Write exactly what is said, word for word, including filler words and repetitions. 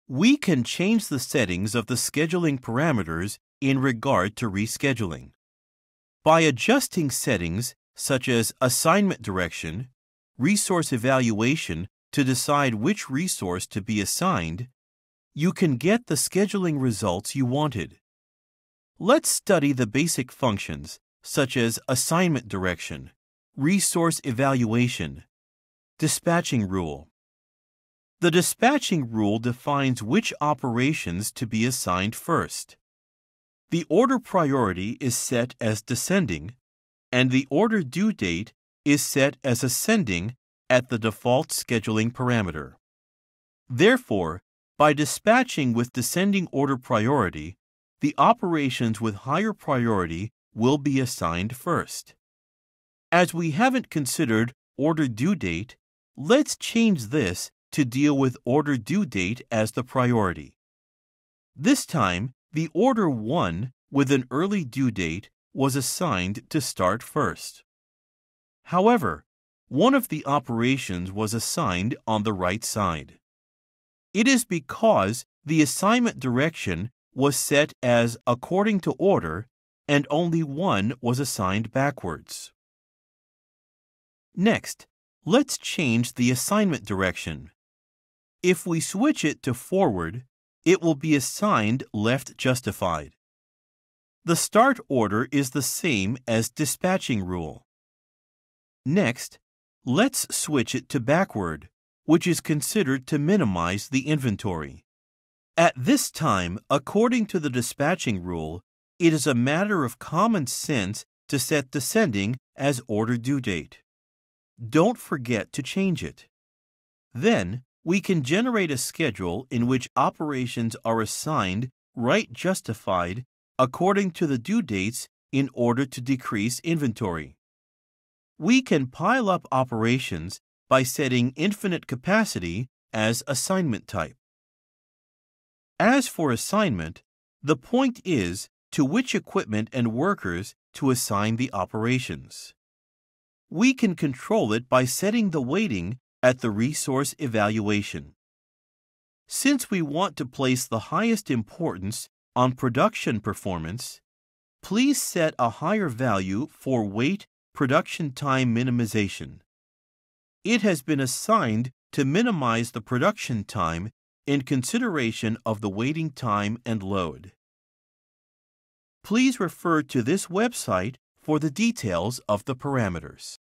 We can change the settings of the scheduling parameters in regard to rescheduling. By adjusting settings such as assignment direction, resource evaluation to decide which resource to be assigned, you can get the scheduling results you wanted. Let's study the basic functions such as assignment direction, resource evaluation, dispatching rule. The dispatching rule defines which operations to be assigned first. The order priority is set as descending, and the order due date is set as ascending at the default scheduling parameter. Therefore, by dispatching with descending order priority, the operations with higher priority will be assigned first. As we haven't considered order due date, let's change this to deal with order due date as the priority. This time, the order one with an early due date was assigned to start first. However, one of the operations was assigned on the right side. It is because the assignment direction was set as according to order and only one was assigned backwards. Next, let's change the assignment direction. If we switch it to forward, it will be assigned left justified. The start order is the same as dispatching rule. Next, let's switch it to backward, which is considered to minimize the inventory. At this time, according to the dispatching rule, it is a matter of common sense to set descending as order due date. Don't forget to change it. Then, we can generate a schedule in which operations are assigned right justified according to the due dates in order to decrease inventory. We can pile up operations by setting infinite capacity as assignment type. As for assignment, the point is to which equipment and workers to assign the operations. We can control it by setting the weighting at the resource evaluation. Since we want to place the highest importance on production performance, please set a higher value for wait production time minimization. It has been assigned to minimize the production time in consideration of the waiting time and load. Please refer to this website for the details of the parameters.